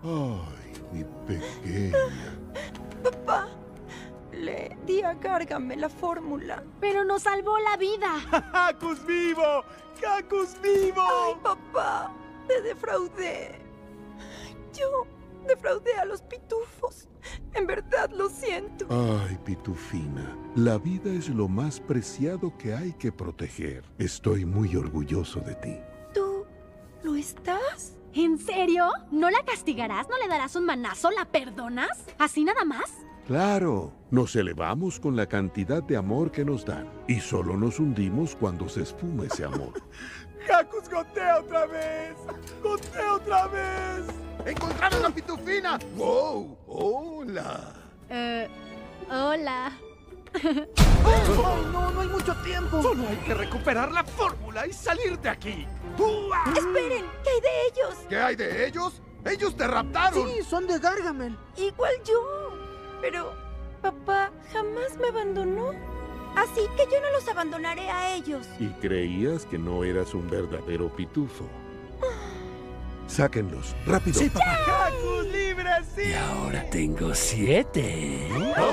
Ay, mi pequeña. Papá, le di a Gargamel la fórmula. Pero nos salvó la vida. ¡Cacus vivo! ¡Cacus vivo! Ay, papá, te defraudé. Yo defraudé a los pitufos. En verdad lo siento. Ay, Pitufina, la vida es lo más preciado que hay que proteger. Estoy muy orgulloso de ti. ¿Tú lo estás? ¿En serio? ¿No la castigarás? ¿No le darás un manazo? ¿La perdonas? ¿Así nada más? Claro, nos elevamos con la cantidad de amor que nos dan y solo nos hundimos cuando se esfuma ese amor. ¡Cacus gotea otra vez! ¡Gotea otra vez! ¡Encontraron a Pitufina! ¡Wow! ¡Hola! Hola. ¡Ay, no! ¡No hay mucho tiempo! Solo hay que recuperar la fórmula y salir de aquí. ¡Uah! ¡Esperen! ¿Qué hay de ellos? ¿Qué hay de ellos? ¡Ellos te raptaron! Sí, son de Gargamel. Igual yo. Pero papá jamás me abandonó. Así que yo no los abandonaré a ellos. Y creías que no eras un verdadero pitufo. Sáquenlos, rápido. ¡Sí, papá! ¡Cacus libre, sí! Y ahora tengo 7.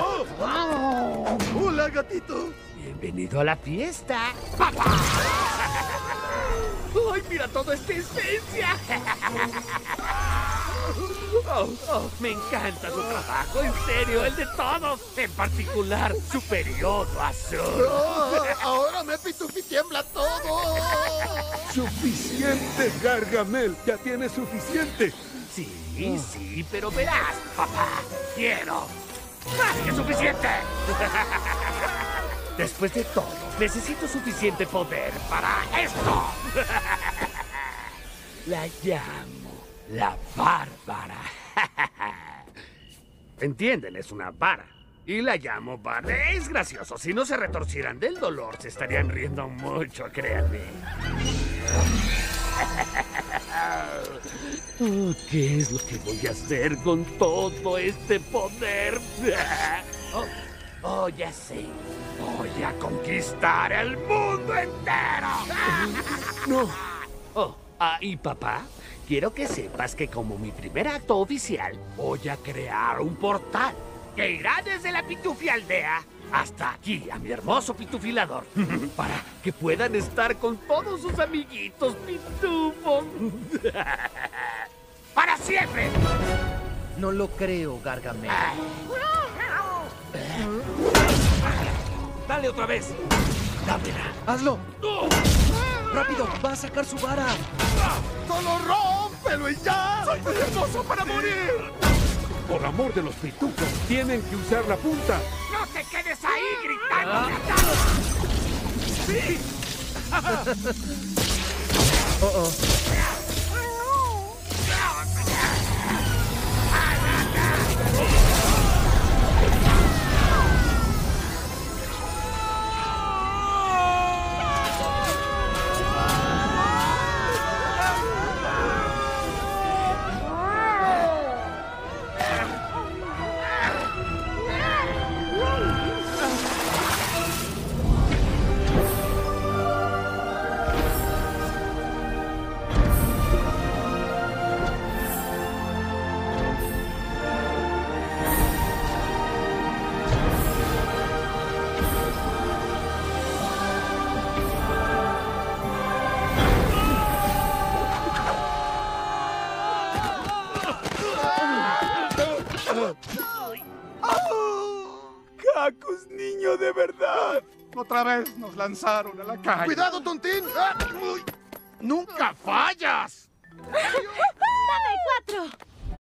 ¡Hola, gatito! Bienvenido a la fiesta. ¡Ay, mira toda esta esencia! Me encanta su trabajo, en serio, el de todos. En particular, su periodo azul. ¡Ahora me Pitufi tiembla todo! ¡Suficiente, Gargamel! ¡Ya tienes suficiente! Sí, pero verás, papá, quiero más que suficiente. Después de todo, necesito suficiente poder para esto. La llamo la Bárbara. ¿Entienden? Es una vara. Y la llamo Bárbara. Es gracioso. Si no se retorcieran del dolor, se estarían riendo mucho, créanme. Oh, ¿qué es lo que voy a hacer con todo este poder? Oh, ya sé. Voy a conquistar el mundo entero. ¡No! Oh, y papá, quiero que sepas que como mi primer acto oficial, voy a crear un portal que irá desde la Pitufi aldea hasta aquí, a mi hermoso pitufilador, para que puedan estar con todos sus amiguitos pitufos. ¡Para siempre! No lo creo, Gargamel. ¡Dale otra vez! ¡Dámela! ¡Hazlo! ¡Rápido! ¡Va a sacar su vara! ¡Solo rómpelo y ya! ¡Soy muy hermoso para morir! Por amor de los pitufos, tienen que usar la punta. ¡No te quedes ahí gritando! ¡Sí! ¡Cacus, niño de verdad! Otra vez nos lanzaron a la calle. ¡Cuidado, tontín! ¡Nunca fallas! ¡Dame 4!